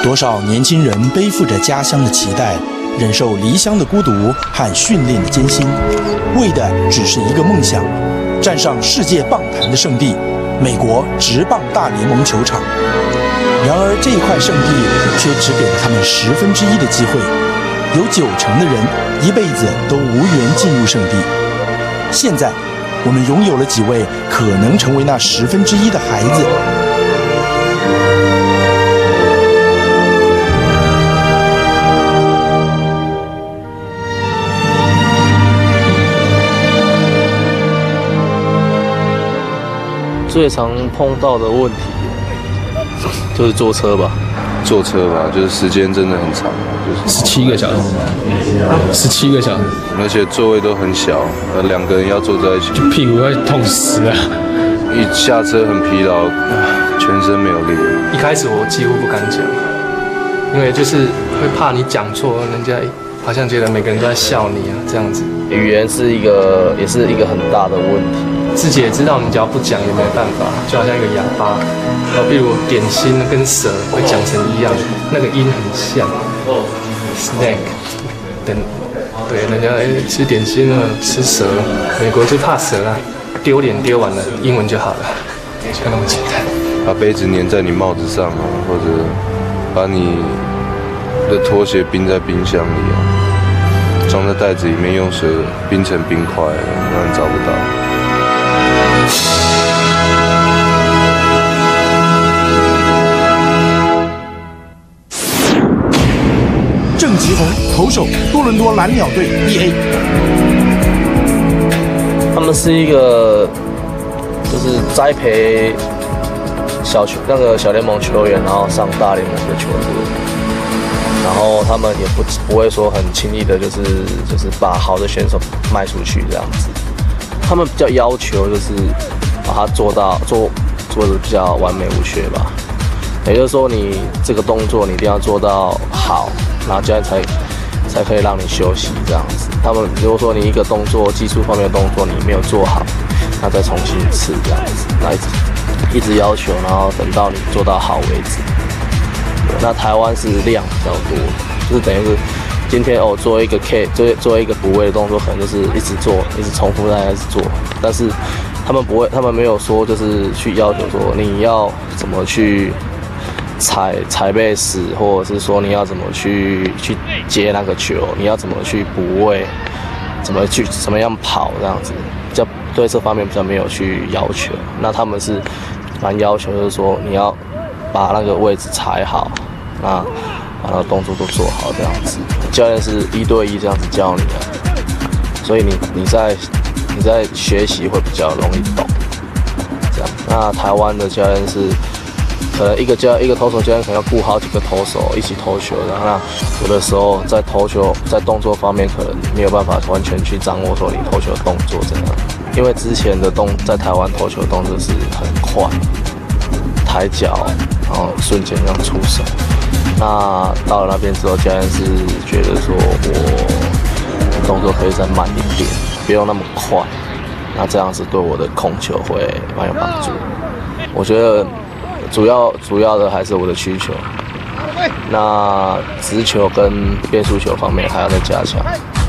多少年轻人背负着家乡的期待，忍受离乡的孤独和训练的艰辛，为的只是一个梦想：站上世界棒坛的圣地——美国职棒大联盟球场。然而，这一块圣地却只给了他们1/10的机会，有90%的人一辈子都无缘进入圣地。现在，我们拥有了几位可能成为那1/10的孩子。 最常碰到的问题就是坐车吧， 就是时间真的很长，就是 17个小时，17个小时， 而且座位都很小，2个人要坐在一起， 就屁股会痛死了。 一下车很疲劳，全身没有力。 一开始我几乎不敢讲，因为就是会怕你讲错，人家好像觉得每个人都在笑你啊，这样子。 语言是也是一个很大的问题。 自己也知道，你只要不讲也没办法，就好像一个哑巴。比如点心跟蛇会讲成一样，那个音很像。snack， 等，对，人家吃点心了，吃蛇，美国就怕蛇啊，丢脸丢完了，英文就好了，就那么简单。 把杯子粘在你帽子上啊，或者把你的拖鞋冰在冰箱里啊，装在袋子里面用水冰成冰块，让人找不到。 郑吉宏，投手，多伦多蓝鸟队 BA。 他们是一个就是栽培小联盟球员，然后上大联盟的球队。然后他们也不会说很轻易的，就是把好的选手卖出去这样子。他们比较要求就是把它做的比较完美无缺吧。也就是说，你这个动作你一定要做到好，然后这样才可以让你休息这样子。他们如果说你一个动作技术方面的动作你没有做好，那再重新一次这样子，那一直要求，然后等到你做到好为止。那台湾是量比较多，就是等于是今天做一个 K， 做一个补位的动作，可能就是一直做，一直重复在一直做。但是他们不会，他们没有说就是去要求说你要怎么去踩背死，或者是说你要怎么去接那个球，你要怎么去补位，怎么样跑这样子，比较对这方面比较没有去要求。那他们是蛮要求，就是说你要把那个位置踩好，那把那个动作都做好这样子。教练是1对1这样子教你的，所以你在学习会比较容易懂。这样，那台湾的教练是可能一个投手教练可能要顾好几个投手一起投球，然后那有的时候在投球在动作方面可能没有办法完全去掌握说你投球的动作怎样，因为之前的在台湾投球的动作是很快，抬脚，然后瞬间这样出手。那到了那边之后，教练是觉得说我动作可以再慢一点，不用那么快。那这样子对我的控球会蛮有帮助。我觉得主要的还是我的曲球，那直球跟变速球方面还要再加强。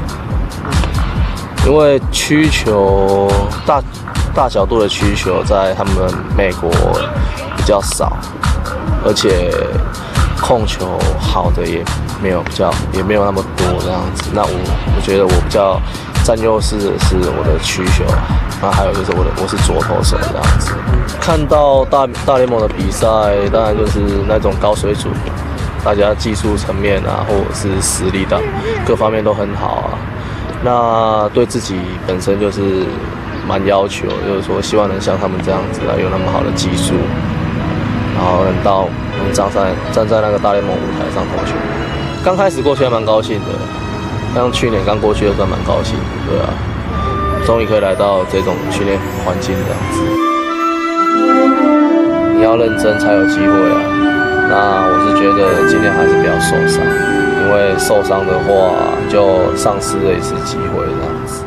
因为曲球大角度的曲球在他们美国比较少，而且控球好的也没有那么多这样子。那我觉得我比较占优势的是我的曲球，那还有就是我是左投手这样子。看到大联盟的比赛，当然就是那种高水准，大家技术层面啊，或者是实力的各方面都很好啊。那对自己本身就是蛮要求，就是说希望能像他们这样子啊，有那么好的技术，然后能站在那个大联盟舞台上投球。刚开始过去还蛮高兴的，像去年刚过去的时候蛮高兴的，对啊，终于可以来到这种训练环境这样子。你要认真才有机会啊。那我是觉得尽量还是不要受伤，因为受伤的话就丧失了一次机会这样子。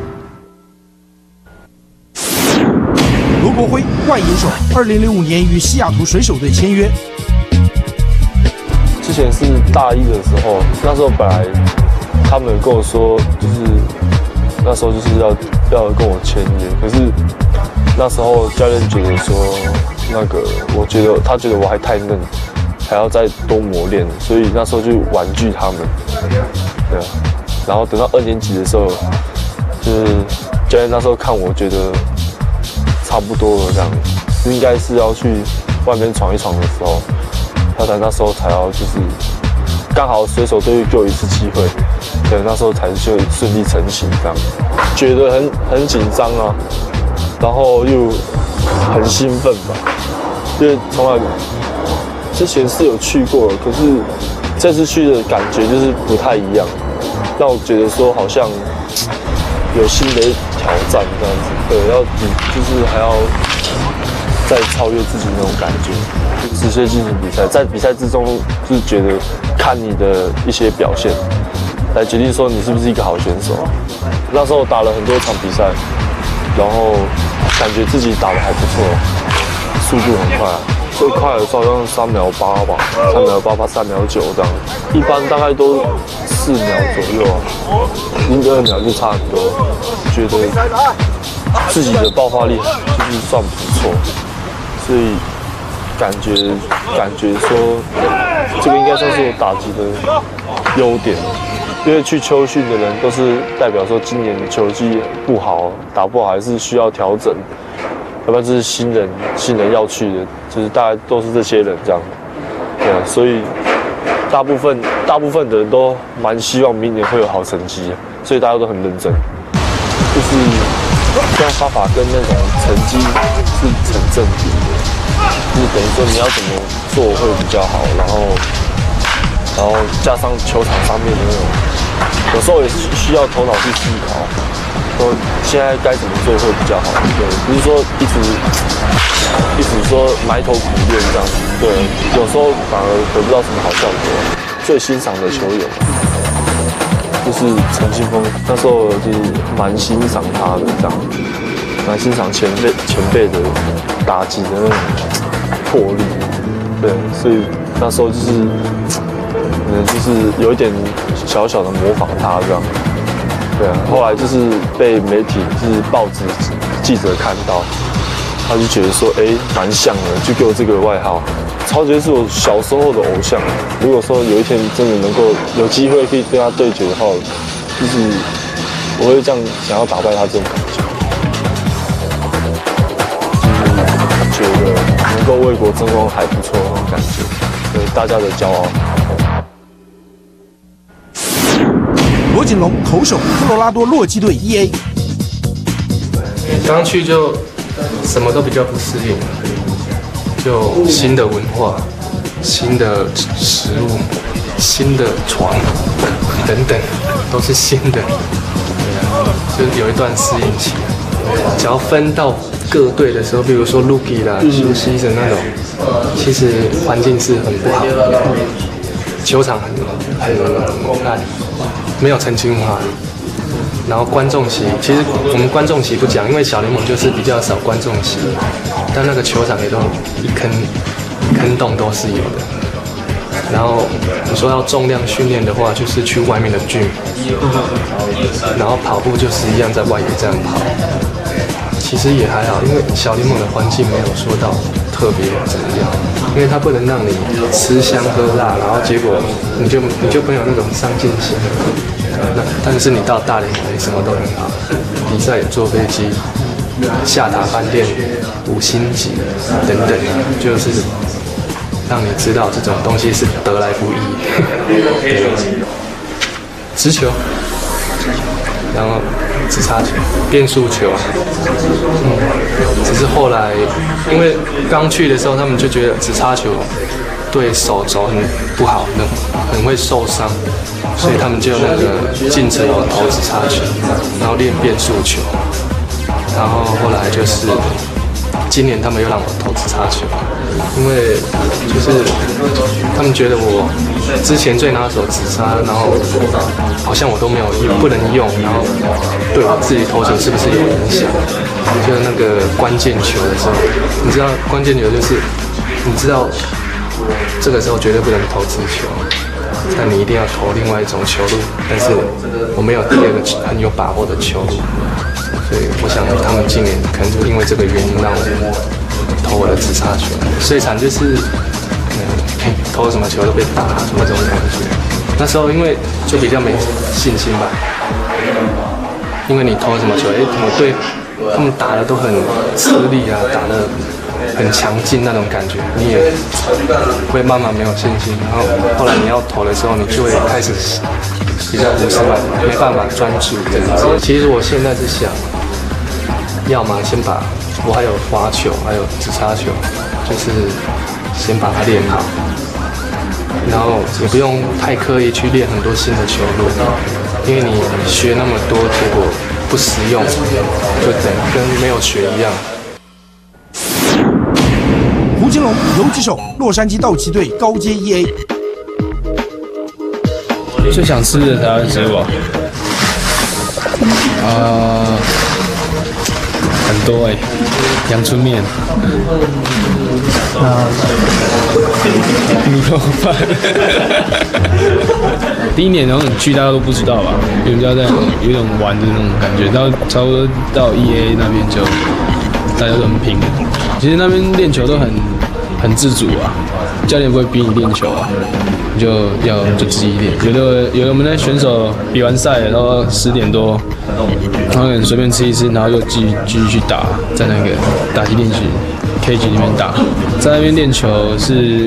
罗国辉，外野手，2005年与西雅图水手队签约。 其之前是大一的时候，那时候本来他们跟我说，就是那时候就是要跟我签约，可是那时候教练觉得说，他觉得我还太嫩，还要再多磨练，所以那时候就婉拒他们。对啊，然后等到2年级的时候，就是教练那时候看我觉得差不多了，这样应该是要去外面闯一闯的时候，那时候才要就是刚好水手队给我一次机会，对，那时候才就顺利成型这样，觉得很紧张啊，然后又很兴奋吧，因为从来之前是有去过，可是这次去的感觉就是不太一样，让我觉得说好像有新的挑战这样子，对，就是还要再超越自己那种感觉，直接进行比赛，在比赛之中就是觉得看你的一些表现，来决定说你是不是一个好选手。那时候打了很多场比赛，然后感觉自己打得还不错，速度很快，最快的时候好像3秒8吧，3秒8、3秒9这样，一般大概都4秒左右啊，0.2秒就差很多，觉得自己的爆发力就是算不错。所以感觉说，这个应该算是我打击的优点，因为去秋训的人都是代表说今年的球季不好，打不好还是需要调整，要不然就是新人要去的，就是大概都是这些人这样，对，所以大部分的人都蛮希望明年会有好成绩，所以大家都很认真，就是这样方法跟那种成绩是成正比的。就是等于说你要怎么做会比较好，然后加上球场上面的那种，有时候也是需要头脑去思考，说现在该怎么做会比较好。对，不是说一直说埋头苦练这样子。对，有时候反而得不到什么好效果。最欣赏的球员就是陈清峰，那时候就是蛮欣赏他的这样，蛮欣赏前辈的打击的那种魄力，对，所以那时候就是有一点小小的模仿他这样，对啊。后来就是被媒体就是报纸记者看到，他就觉得说，蛮像的，就给我这个外号。曹杰是我小时候的偶像，如果说有一天真的能够有机会可以跟他对决的话，就是我会这样想要打败他这种感觉。觉得能够为国争光还不错那种感觉，对大家的骄傲。 罗锦龙投手科罗拉多洛基队1A， 刚去就什么都比较不适应，就新的文化、新的食物、新的床等等，都是新的，就有一段适应期。只要分到各队的时候，比如说 Rookie 啦、休息的那种，其实环境是很不好的，球场很烂，没有澄清化。然后观众席，其实我们观众席不讲，因为小联盟就是比较少观众席，但那个球场也都一坑洞都是有的。然后你说要重量训练的话，就是去外面的 gym， 然后跑步就是一样在外野这样跑。其实也还好，因为小联盟的环境没有说到特别怎么样，因为它不能让你吃香喝辣，然后结果你就没有那种上进心。但是你到大联盟什么都很好，比赛也坐飞机，下榻饭店5星级等等，就是让你知道这种东西是得来不易。直球，然后直插球、变速球，只是后来因为刚去的时候，他们就觉得直插球对手肘很不好，很会受伤，所以他们就那个进城有投直插球，然后练变速球，然后后来就是今年他们又让我投直插球，因为就是他们觉得我之前最拿手直插，然后好像我都没有不能用，然后对我自己投球是不是有影响？就那个关键球的时候，你知道关键球就是你知道这个时候绝对不能投直球，那你一定要投另外一种球路，但是我没有第二个很有把握的球路，所以我想他们今年可能就因为这个原因让我投我的直插球，最惨就是投什么球都被打什么这种感觉。那时候因为就比较没信心吧，因为你投什么球，我对他们打的都很吃力啊，打的很强劲那种感觉，你也会慢慢没有信心，然后后来你要投的时候，你就会开始比较胡思乱想，没办法专注这样子。其实我现在是想，要么先把我还有滑球，还有直插球，就是先把它练好，然后也不用太刻意去练很多新的球路，因为你学那么多，结果不实用，就等跟没有学一样。 胡金龙游击手，洛杉矶道奇队高阶 EA。 最想吃的台湾水果很多阳春面，卤肉饭。第一年然后你去大家都不知道吧，因为大家在有一种玩的那种感觉，到差不多到 EA 那边就大家都很拼。其实那边练球都很自主啊，教练不会逼你练球啊，你就自己练。有的我们的选手比完赛，然后10点多，然后可能随便吃一吃，然后又继续去打，在那个打击练习 K 级里面打，在那边练球是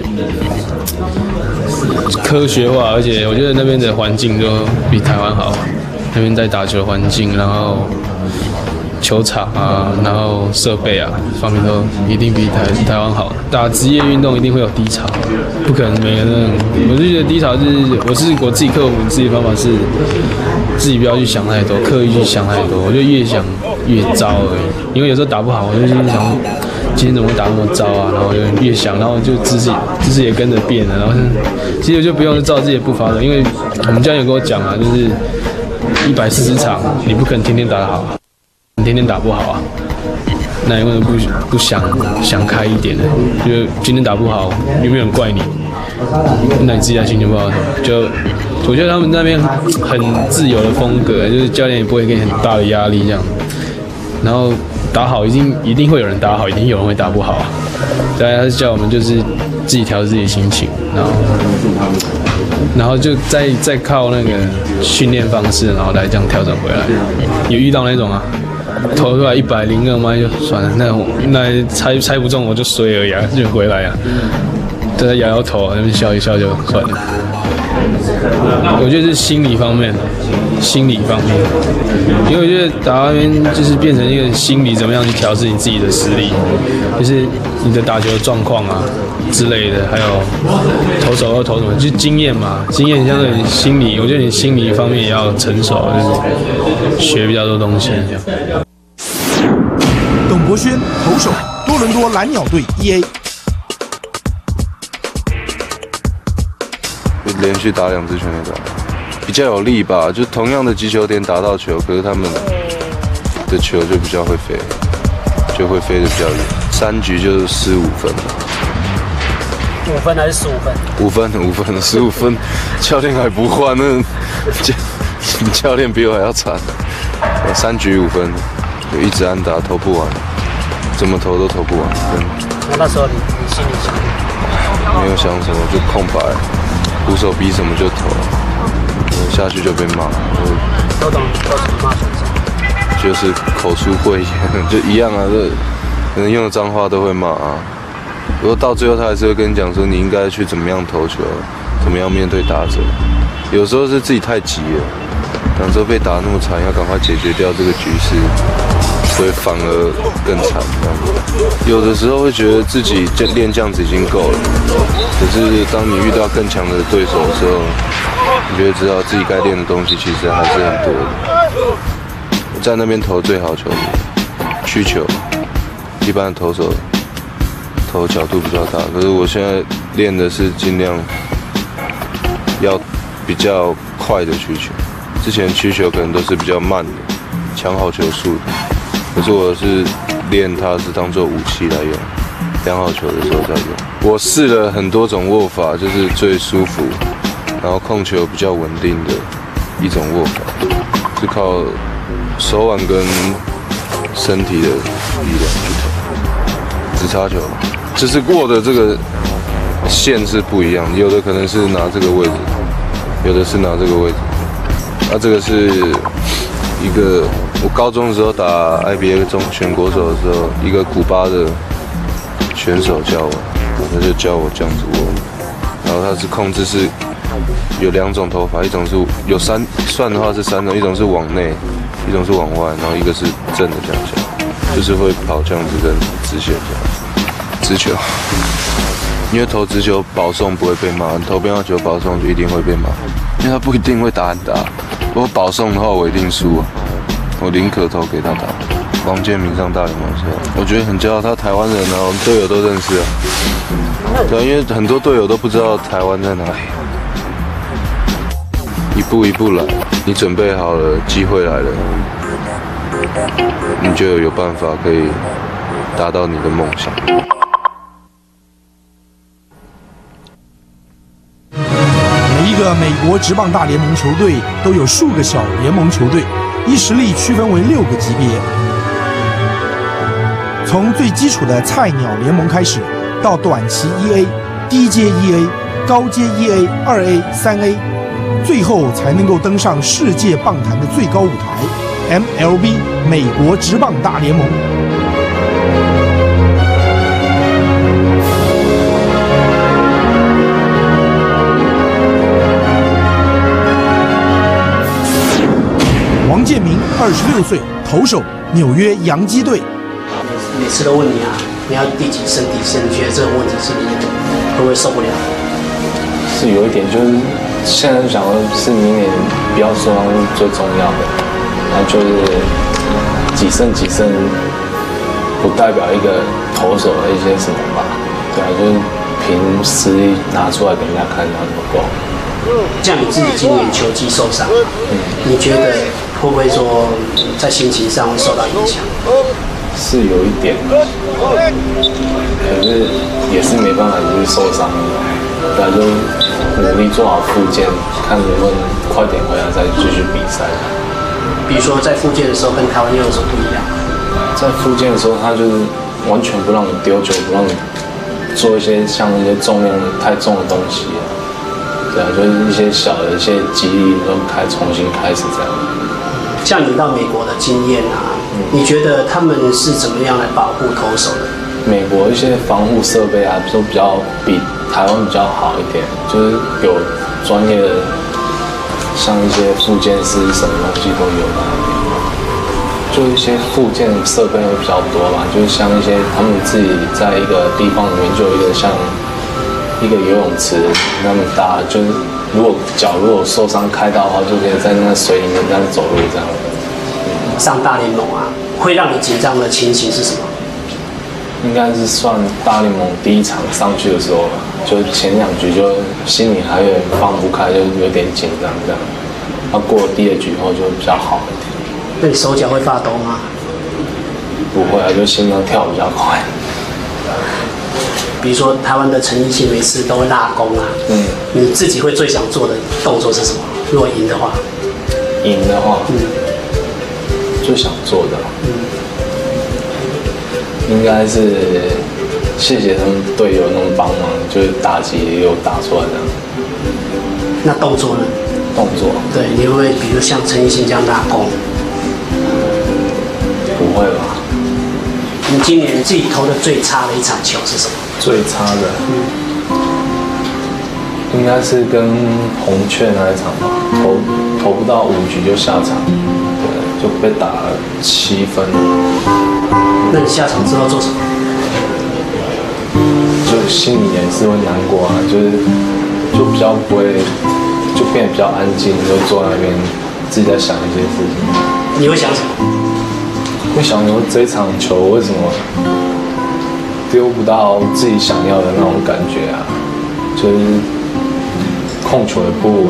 科学化，而且我觉得那边的环境都比台湾好，那边在打球的环境，然后球场啊，然后设备啊方面都一定比台湾好。打职业运动一定会有低潮，不可能每个人。我就觉得低潮就是我自己克服自己的方法是，自己不要去想太多，刻意去想太多，我就越想越糟而已。因为有时候打不好，我就想今天怎么会打那么糟啊？然后就越想，然后就姿势也跟着变了。然后其实我就不用照自己的步伐了，因为我们教练有跟我讲啊，就是140场，你不可能天天打得好。你天天打不好啊，那你为什么不想开一点呢？就今天打不好，有没有人怪你？那你自己心情不好，我觉得他们那边很自由的风格，就是教练也不会给你很大的压力这样。然后打好一定会有人打好，一定有人会打不好啊。大家叫我们就是自己调自己的心情，然后就再靠那个训练方式，然后来这样调整回来。有遇到那种啊？投出来102迈就算了，那猜不中我就衰而已啊，就回来啊，大家摇头啊，那边笑一笑就算了。我觉得是心理方面，因为我觉得打那边就是变成一个心理怎么样去调试你自己的实力，就是你的打球的状况啊之类的，还有投手要投什么，就是经验嘛，经验相对于心理，我觉得你心理方面也要成熟，就是学比较多东西这样。 董博轩，投手，多伦多蓝鸟队 EA。 连续打2支全垒打，比较有力吧。就同样的击球点打到球，可是他们的球就比较会飞，就会飞得比较远。3局就是15分 ，5分还是15分 ？5分，15分，教练还不换，那教练比我还要惨。3局5分，就一直安打投不完，怎么投都投不完。 那时候你心里想？ 没有想什么，就空白。鼓手比什么就投，下去就被骂。 都怎么骂选手？ 就是口出秽言，就一样啊，可能用的脏话都会骂啊。不过到最后他还是会跟你讲说，你应该去怎么样投球，怎么样面对打者。有时候是自己太急了，有时候被打那么惨，要赶快解决掉这个局势，所以反而更惨。有的时候会觉得自己练这样子已经够了，可是当你遇到更强的对手的时候，你就会知道自己该练的东西其实还是很多的。在那边投最好球，曲球，一般的投手投角度比较大，可是我现在练的是尽量要比较快的曲球，之前曲球可能都是比较慢的，抢好球数的。可是我是练它是当做武器来用， 量好球的时候再用。我试了很多种握法，就是最舒服，然后控球比较稳定的一种握法，是靠手腕跟身体的力量去投。直插球就是握的这个线是不一样，有的可能是拿这个位置，有的是拿这个位置。这个是一个我高中的时候打 IBA 全国手的时候，一个古巴的选手教我，他就教我这样子握。然后他是控制是有2种投法，一种是有算的话是3种，一种是往内，一种是往外，然后一个是正的这样下，就是会跑这样子跟直线这样。直球，因为投直球保送不会被骂，投变化球保送就一定会被骂，因为他不一定会打很大。如果保送的话，我一定输啊！我宁可投给他打。王建民上大联盟的时候，我觉得很骄傲，他台湾人啊，我们队友都认识啊。对，因为很多队友都不知道台湾在哪里。一步一步来，你准备好了，机会来了，你就有办法可以达到你的梦想。 每一个美国职棒大联盟球队都有数个小联盟球队，依实力区分为6个级别。从最基础的菜鸟联盟开始，到短期 1A、低阶 1A、高阶 1A、2A、3A， 最后才能够登上世界棒坛的最高舞台 MLB 美国职棒大联盟。王建民26岁，投手，纽约洋基队。 每次都问你啊，你要第几胜？你觉得这个问题是你会不会受不了？ 是有一点，就是现在想的是明年不要受伤是最重要的，然后就是几胜不代表一个投手的一些什么吧，对啊，就是凭实力拿出来给人家看，然后怎么够。 像你自己今年球季受伤，你觉得会不会说在心情上会受到影响？ 是有一点，可是也是没办法，就是受伤了，对啊，就努力做好复健，看能不能快点回来再继续比赛。 比如说在复健的时候跟台湾又有什么不一样？ 在复健的时候，他就是完全不让你丢球，不让你做一些像一些重量太重的东西。对啊，就是一些小的一些肌力都重新开始这样。 像你到美国的经验啊，你觉得他们是怎么样来保护投手的？ 美国一些防护设备啊，都比台湾比较好一点，就是有专业的，像一些复健师什么东西都有的。就一些复健设备会比较多吧，就是像一些他们自己在一个地方里面就有一个像一个游泳池那么大，就是如果脚受伤开刀的话，就可以在那个水里面这样走路这样。 上大联盟啊，会让你紧张的情形是什么？ 应该是算大联盟第一场上去的时候，就前2局就心里还有点放不开，就有点紧张这样。然后过了第2局后就比较好一点。 那你手脚会发抖吗？ 不会啊，就心脏跳比较快。 比如说台湾的陈奕迅每次都会拉弓啊，你自己会最想做的动作是什么？如果赢的话， 最想做的，应该是谢谢他们队友那种帮忙，就是打击也有打出来的。 那动作呢？ 动作， 对，你会不会比如像陈奕迅这样拉弓？ 不会吧？ 你今年自己投的最差的一场球是什么？ 最差的，应该是跟红雀那一场吧，投不到5局就下场，对，就被打了7分。 那你下场之后做什么？ 就心里也是会难过啊，就比较不会，就变得比较安静，就坐在那边自己在想一些事情。 你会想什么？ 会想说这一场球为什么丢不到自己想要的那种感觉啊，就是控球的不稳，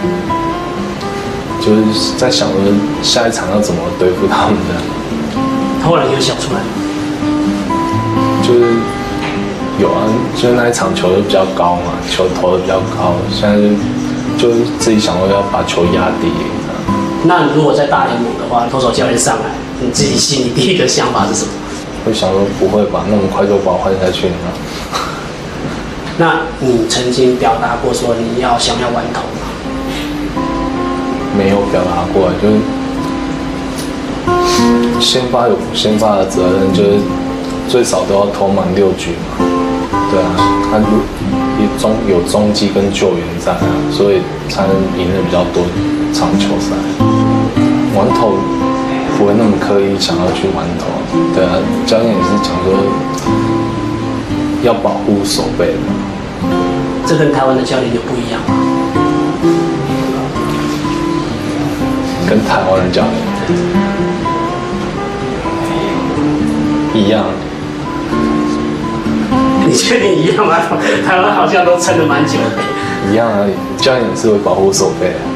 就是在想着下一场要怎么对付他们的。 后来有想出来， 就是有啊，就是那一场球就比较高嘛，球投的比较高，现在就自己想说要把球压低。 那如果在大联盟的话，投手教练上来，你自己心里第一个想法是什么？ 会想说不会吧，那么快就把我换下去呢？ 那你曾经表达过说你想要完投吗？ 没有表达过，就是先发有先发的责任，就是最少都要投满6局嘛。对啊，他有中继跟救援在啊，所以才能赢得比较多场球赛。完投不会那么刻意想要去完投，对啊，教练也是讲说要保护守备的。 这跟台湾的教练就不一样吗？ 跟台湾的教练一样。 你确定一样吗？台湾好像都撑得蛮久的。 一样而已，教练也是会保护守备的。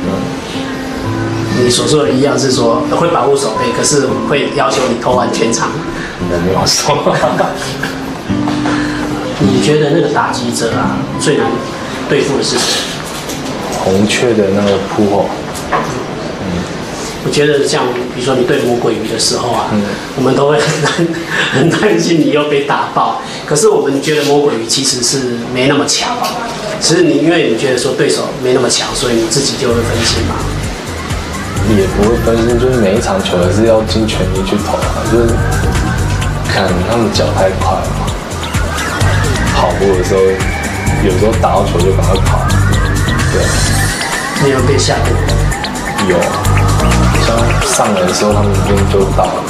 你所说的一样是说会保护守备，可是会要求你投完全场。 我没有说。 你觉得那个打击者啊，最难对付的是谁？ 红雀的那个扑吼。 我觉得像比如说你对魔鬼鱼的时候啊，我们都会很担心你又被打爆。可是我们觉得魔鬼鱼其实是没那么强，只是因为你觉得说对手没那么强，所以你自己就会分心嘛。 也不会分心，就是每一场球还是要尽全力去投啊，就是看他们脚太快了，跑步的时候有时候打到球就赶快跑。对， 你有被吓过？ 有，像上来的时候他们已经就到了。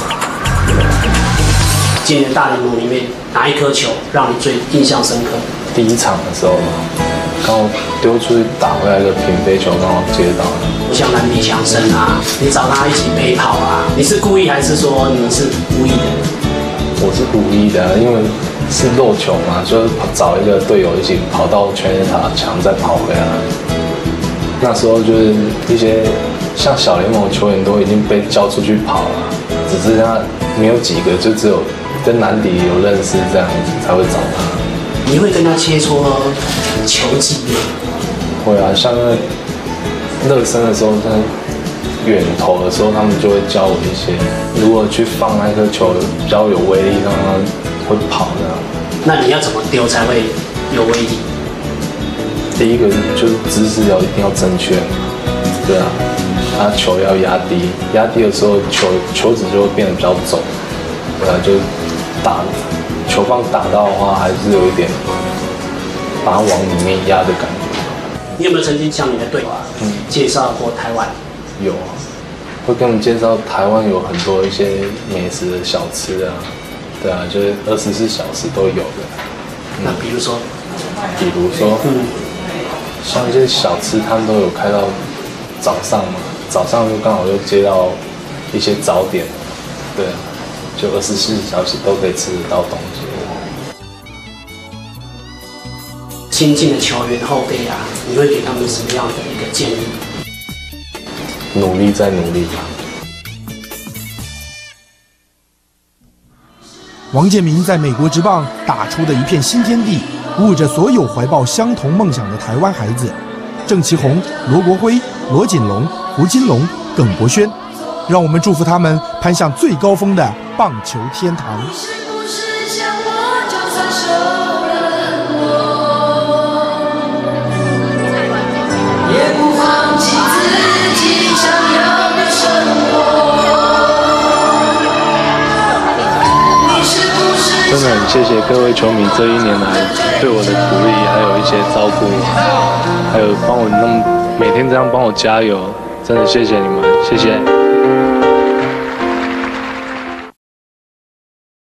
今年大联盟里面哪一颗球让你最印象深刻？ 第一场的时候，刚好丢出去打回来一个平飞球，刚好接到了。 像蓝底强森啊，你找他一起陪跑啊，你是故意还是说你是无意的？ 我是无意的，因为是漏球嘛，就是找一个队友一起跑到全垒打墙再跑回来。那时候就是一些像小联盟球员都已经被叫出去跑了，只是他没有几个，就只有跟南迪有认识这样子才会找他。 你会跟他切磋球技吗？ 会啊，像那热身的时候，在远投的时候，他们就会教我一些，如果去放那颗球比较有威力，让他会跑这样。 那你要怎么丢才会有威力？ 第一个就是姿势一定要正确，对啊，他球要压低，压低的时候球质就会变得比较重，对啊，就打球棒打到的话，还是有一点把它往里面压的感觉。 你有没有曾经向你的队友介绍过台湾？ 有啊，会跟他们介绍台湾有很多一些美食的小吃啊，对啊，就是24小时都有的。 那比如说， 像一些小吃摊都有开到早上嘛，早上就刚好就接到一些早点，对啊，就24小时都可以吃得到东西。 新进的球员后辈啊，你会给他们什么样的一个建议？ 努力再努力吧。 王建民在美国职棒打出的一片新天地，鼓舞着所有怀抱相同梦想的台湾孩子。郑其宏、罗国辉、罗锦龙、胡金龙、耿博轩，让我们祝福他们攀向最高峰的棒球天堂。 真的很谢谢各位球迷这1年来对我的鼓励，还有一些照顾，还有帮我每天这样帮我加油，真的谢谢你们，谢谢。